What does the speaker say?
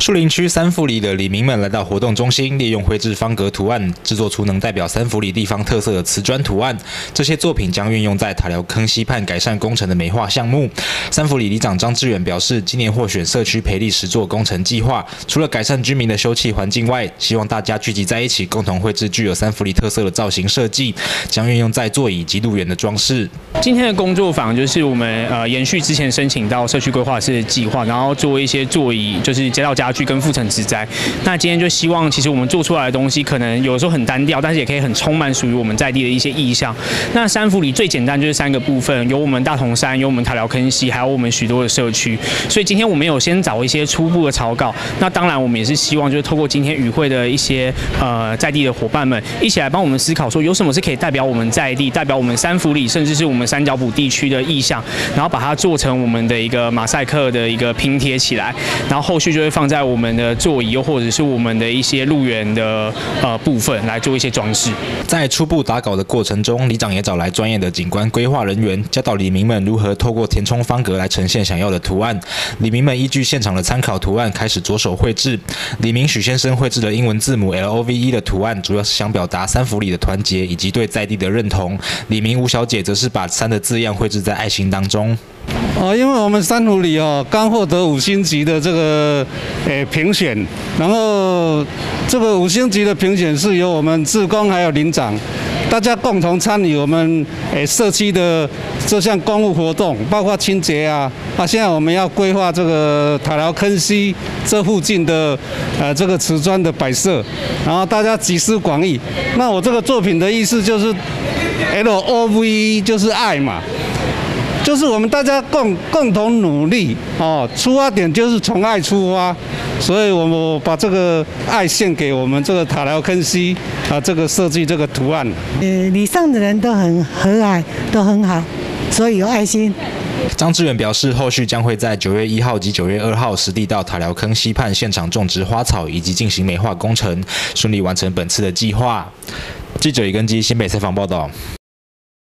树林区三福里的里民们来到活动中心，利用绘制方格图案，制作出能代表三福里地方特色的瓷砖图案。这些作品将运用在塔寮坑溪畔改善工程的美化项目。三福里里长张志远表示，今年获选社区培力实作工程计划，除了改善居民的休憩环境外，希望大家聚集在一起，共同绘制具有三福里特色的造型设计，将运用在座椅及路缘的装饰。 今天的工作坊就是我们延续之前申请到社区规划师的计划，然后做一些座椅，就是街道家具跟复层植栽。那今天就希望，其实我们做出来的东西可能有时候很单调，但是也可以很充满属于我们在地的一些意象。那三福里最简单就是3个部分，有我们大同山，有我们塔寮坑溪，还有我们许多的社区。所以今天我们有先找一些初步的草稿。那当然我们也是希望就是透过今天与会的一些在地的伙伴们一起来帮我们思考说有什么是可以代表我们在地、代表我们三福里，甚至是我们三角埔地区的意象，然后把它做成我们的一个马赛克的一个拼贴起来，然后后续就会放在我们的座椅又或者是我们的一些路缘的部分来做一些装饰。 在初步打稿的过程中，里长也找来专业的景观规划人员，教导里民们如何透过填充方格来呈现想要的图案。里民们依据现场的参考图案开始着手绘制。里民许先生绘制了英文字母 LOVE 的图案，主要是想表达三福里的团结以及对在地的认同。里民吴小姐则是把3的字样绘制在爱心当中。 因为我们三福里刚获得5星级的这个评选，然后这个5星级的评选是由我们志工还有邻长大家共同参与我们社区的这项公务活动，包括清洁现在我们要规划这个塔寮坑溪这附近的这个瓷砖的摆设，然后大家集思广益。那我这个作品的意思就是 LOVE 就是爱嘛。就是我们大家共同努力出发点就是从爱出发，所以我把这个爱献给我们这个塔寮坑溪这个设计这个图案。 里上的人都很和蔼，都很好，所以有爱心。 张志远表示，后续将会在9月1号及9月2号实地到塔寮坑溪畔现场种植花草，以及进行美化工程，顺利完成本次的计划。记者李根基新北采访报道。